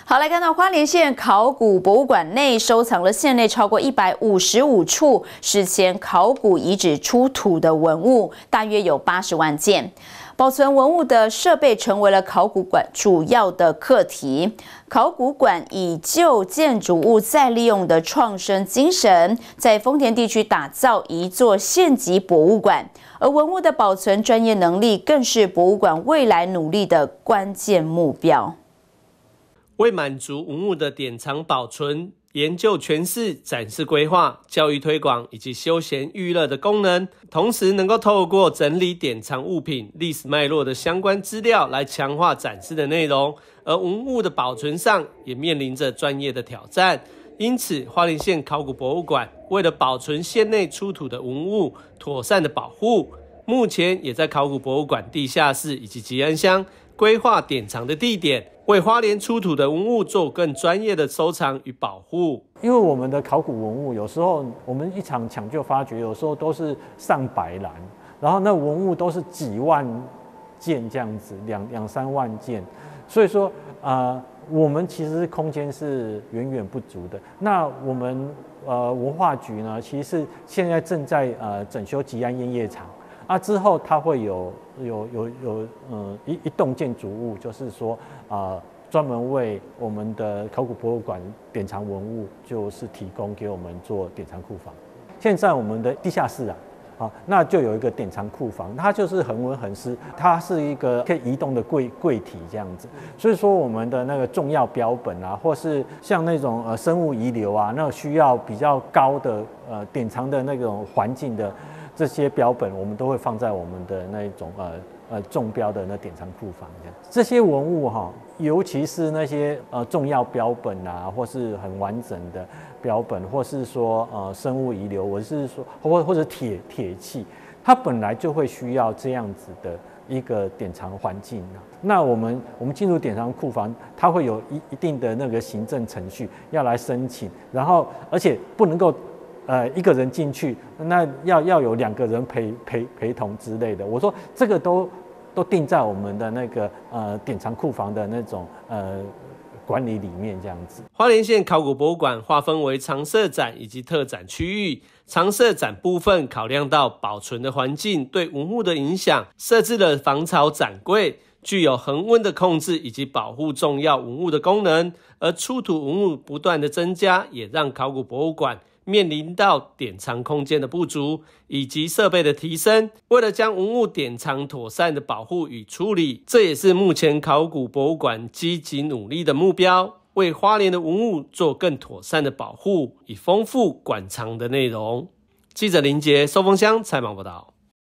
好，来看到花莲县考古博物馆内收藏了县内超过155处史前考古遗址出土的文物，大约有80万件。保存文物的设备成为了考古馆主要的课题。考古馆以旧建筑物再利用的创生精神，在丰田地区打造一座县级博物馆，而文物的保存专业能力更是博物馆未来努力的关键目标。 为满足文物的典藏保存、研究诠释、展示规划、教育推广以及休闲娱乐的功能，同时能够透过整理典藏物品历史脉络的相关资料来强化展示的内容，而文物的保存上也面临着专业的挑战。因此，花莲县考古博物馆为了保存县内出土的文物，妥善的保护，目前也在考古博物馆地下室以及吉安乡规划典藏的地点，为花莲出土的文物做更专业的收藏与保护。 因为我们的考古文物有时候我们一场抢救发掘，有时候都是上百篮，然后那文物都是几万件这样子，两三万件，所以说我们其实空间是远远不足的。那我们文化局呢，其实是现在正在整修吉安烟叶厂。之后它会有一栋建筑物，就是说专门为我们的考古博物馆典藏文物，就是提供给我们做典藏库房。现在我们的地下室那就有一个典藏库房，它就是恒温恒湿，它是一个可以移动的柜体这样子。所以说我们的那个重要标本或是像那种生物遗留那需要比较高的典藏的那种环境的。这些标本我们都会放在我们的那一种重标的那典藏库房这些文物尤其是那些重要标本或是很完整的标本，或是说生物遗留，或是说或者铁器，它本来就会需要这样子的一个典藏环境。那我们进入典藏库房，它会有一定的那个行政程序要来申请，然后而且不能够。一个人进去，那要有2个人陪同之类的。我说这个都定在我们的那个典藏库房的那种管理里面这样子。 花莲县考古博物馆划分为常设展以及特展区域。常设展部分考量到保存的环境对文物的影响，设置了防潮展柜，具有恒温的控制以及保护重要文物的功能。而出土文物不断的增加，也让考古博物馆面临到典藏空间的不足以及设备的提升。为了将文物典藏妥善的保护与处理，这也是目前考古博物馆积极努力的目标，为花莲的文物做更妥善的保护，以丰富馆藏的内容。记者林杰、寿丰乡采访报道。